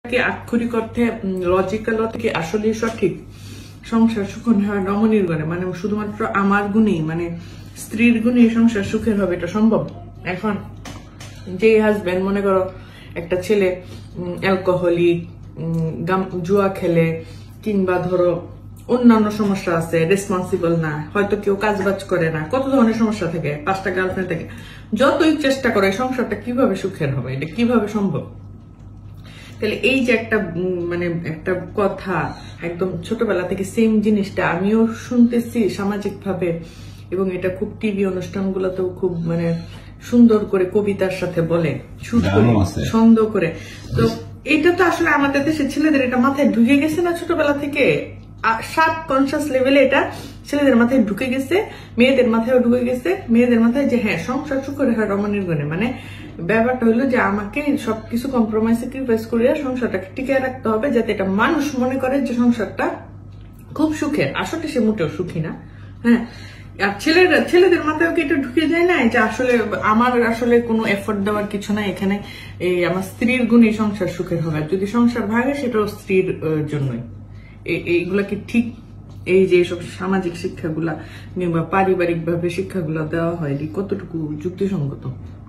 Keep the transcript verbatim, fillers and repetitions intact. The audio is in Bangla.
কি আক্ষরিক অর্থে লজিক্যাল অর্থে কি আসলে সঠিক? সংসার সুখের হয় রমণীর ঘরে, মানে শুধুমাত্র আমার গুণেই, মানে স্ত্রীর গুণেই সংসার সুখের হবে, এটা সম্ভব? এখন যে হাজবেন্ড মনে করো একটা ছেলে অ্যালকোহলিক, জুয়া খেলে, কিংবা ধরো অন্যান্য সমস্যা আছে, রেসপন্সিবল না, হয়তো কেউ কাজ বাজ করে না, কত ধরনের সমস্যা থাকে, পাঁচটা গার্লফ্রেন্ড থাকে, যতই চেষ্টা করে সংসারটা কিভাবে সুখের হবে, এটা কিভাবে সম্ভব? তাহলে এই যে একটা মানে একটা কথা একদম ছোটবেলা থেকে সেম জিনিসটা আমিও শুনতেছি সামাজিক ভাবে, এবং এটা খুব টিভি অনুষ্ঠানগুলোতেও খুব মানে সুন্দর করে কবিতার সাথে বলে, সুর করে, ছন্দ করে। তো এটা তো আসলে আমাদের দেশের ছেলেদের এটা মাথায় ঢুকে গেছে না ছোটবেলা থেকে, সাব কনসিয়াস লেভেলে এটা ছেলেদের মাথায় ঢুকে গেছে, মেয়েদের মাথায়ও ঢুকে গেছে, মেয়েদের মাথায় যে হ্যাঁ সংসার সুখের হয় রমণীর গুণে, মানে ব্যাপারটা হলো যে আমাকে সবকিছু কম্প্রোমাইজ স্যাক্রিফাইস করিয়া সংসারটাকে টিকিয়ে রাখতে হবে, যাতে এটা মানুষ মনে করে যে সংসারটা খুব সুখের, আসলে সে মোটেও সুখী না। হ্যাঁ, আর ছেলেরা ছেলেদের মাথায় কি এটা ঢুকে যায় না যে আসলে আমার আসলে কোনো এফোর্ট দেওয়ার কিছু নাই, এখানে এই আমার স্ত্রীর গুণে সংসার সুখের হবে, যদি সংসার ভাঙে সেটাও স্ত্রীর জন্যই। এইগুলা কি ঠিক? এই যে সব সামাজিক শিক্ষাগুলা কিংবা পারিবারিক ভাবে শিক্ষাগুলা দেওয়া হয়, কতটুকু যুক্তিসঙ্গত?